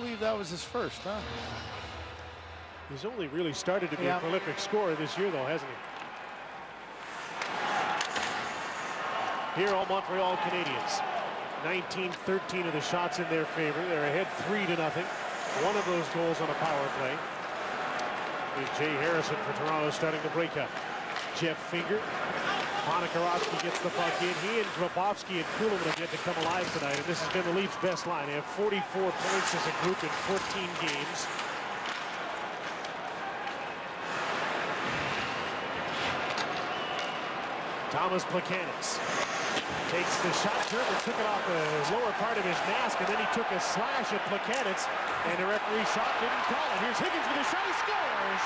believe that was his first, huh? He's only really started to be a prolific scorer this year, though, hasn't he? Here, all Montreal Canadiens. 19-13 of the shots in their favor. They're ahead 3-0. One of those goals on a power play. Is Jay Harrison for Toronto starting the breakup. Jeff Finger. Ponikarovsky gets the puck in. He and Grabowski and Kuhlman have yet to come alive tonight, and this has been the Leafs' best line. They have 44 points as a group in 14 games. Thomas Plekanec takes the shot. Gerber took it off the lower part of his mask, and then he took a slash at Plekanec, and the referee shot didn't call it. Here's Higgins with a shot. He scores!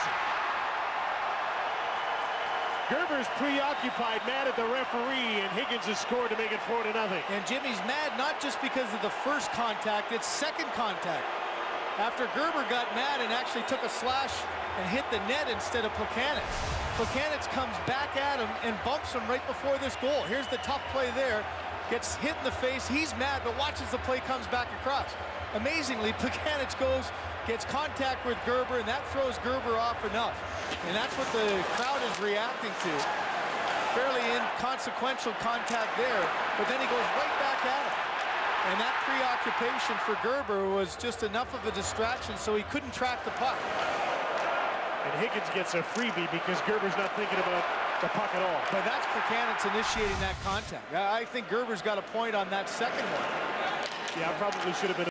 Gerber's preoccupied, mad at the referee, and Higgins has scored to make it 4-0. And Jimmy's mad not just because of the first contact, it's second contact. After Gerber got mad and actually took a slash and hit the net instead of Plekanec. Plekanec comes back at him and bumps him right before this goal. Here's the tough play there. Gets hit in the face. He's mad, but watches the play comes back across. Amazingly, Plekanec gets contact with Gerber, and that throws Gerber off enough. And that's what the crowd is reacting to. Fairly inconsequential contact there, but then he goes right back at him. And that preoccupation for Gerber was just enough of a distraction so he couldn't track the puck. And Higgins gets a freebie because Gerber's not thinking about the puck at all. But that's Plekanec initiating that contact. I think Gerber's got a point on that second one. Yeah, probably should have been